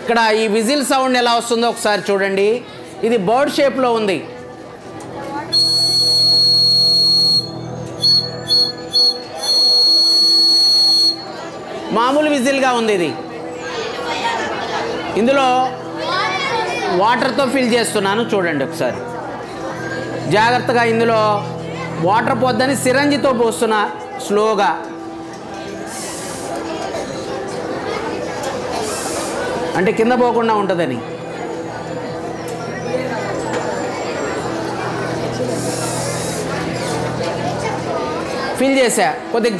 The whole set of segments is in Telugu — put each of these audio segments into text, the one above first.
ఇక్కడ ఈ విజిల్ సౌండ్ ఎలా వస్తుందో ఒకసారి చూడండి. ఇది బర్డ్ షేప్లో ఉంది. మామూలు విజిల్గా ఉంది ఇది. ఇందులో వాటర్తో ఫిల్ చేస్తున్నాను, చూడండి ఒకసారి జాగ్రత్తగా. ఇందులో వాటర్ పోద్దని సిరంజితో పోస్తున్నా స్లోగా. అంటే కింద పోకుండా ఉంటుందని. ఫిల్ చేసా. కొద్దిగా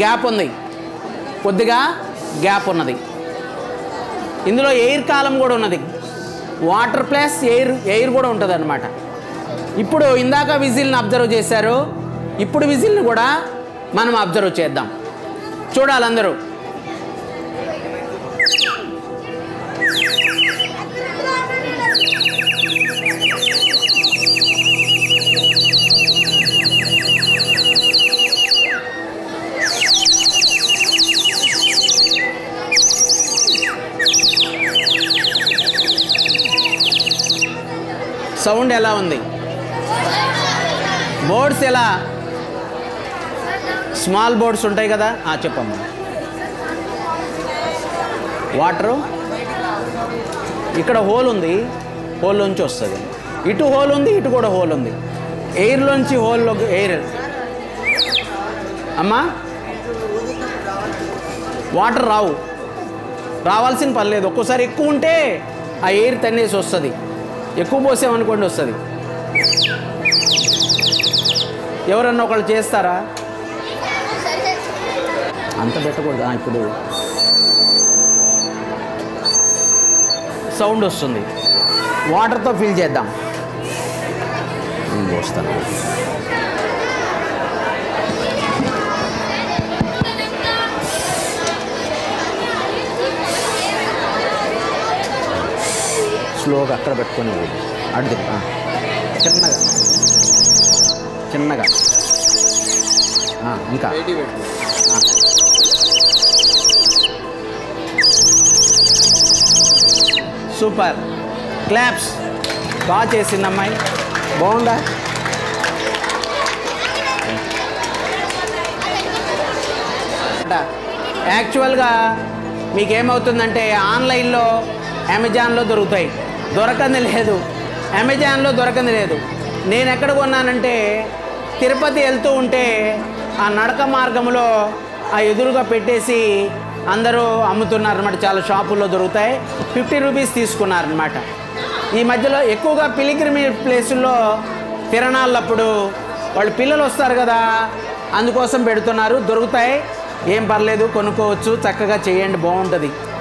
గ్యాప్ ఉన్నది. ఇందులో ఎయిర్ కాలం కూడా ఉన్నది. వాటర్ ప్లస్ ఎయిర్ కూడా ఉంటుంది అన్నమాట. ఇప్పుడు ఇందాక విజిల్ని అబ్జర్వ్ చేశారు, ఇప్పుడు విజిల్ని కూడా మనం అబ్జర్వ్ చేద్దాం. చూడాలి అందరూ. సౌండ్ ఎలా ఉంది? బోర్డ్స్ ఎలా? స్మాల్ బోర్డ్స్ ఉంటాయి కదా, చెప్పమ్మా. వాటరు ఇక్కడ హోల్ ఉంది, హోల్లోంచి వస్తుంది. ఇటు హోల్ ఉంది, ఇటు కూడా హోల్ ఉంది. ఎయిర్లోంచి హోల్లోకి ఎయిర్. అమ్మా వాటర్ రావాల్సిన పని లేదు. ఒక్కోసారి ఎక్కువ ఉంటే ఆ ఎయిర్ తన్నేసి వస్తుంది. ఎక్కువ పోసామనుకోండి వస్తుంది. ఎవరన్నా ఒకళ్ళు చేస్తారా? అంత పెట్టకూడదు. ఇప్పుడు సౌండ్ వస్తుంది. వాటర్తో ఫిల్ చేద్దాం. పోస్తాను. స్లోగా అక్కడ పెట్టుకొని అడ్డు చిన్నగా ఇంకా సూపర్. క్లాప్స్. బాగా చేసింది అమ్మాయి. బాగుందా? యాక్చువల్గా మీకేమవుతుందంటే ఆన్లైన్లో అమెజాన్లో దొరుకుతాయి, అమెజాన్లో దొరకంది లేదు. నేను ఎక్కడ కొన్నానంటే తిరుపతి వెళ్తూ ఉంటే ఆ నడక మార్గంలో ఆ ఎదురుగా పెట్టేసి అందరూ అమ్ముతున్నారన్నమాట. చాలా షాపుల్లో దొరుకుతాయి. 50 రూపీస్ తీసుకున్నారనమాట. ఈ మధ్యలో ఎక్కువగా పిలిగ్రిమి ప్లేసుల్లో తిరణాలప్పుడు వాళ్ళు పిల్లలు వస్తారు కదా, అందుకోసం పెడుతున్నారు. దొరుకుతాయి, ఏం పర్లేదు, కొనుక్కోవచ్చు. చక్కగా చేయండి, బాగుంటుంది.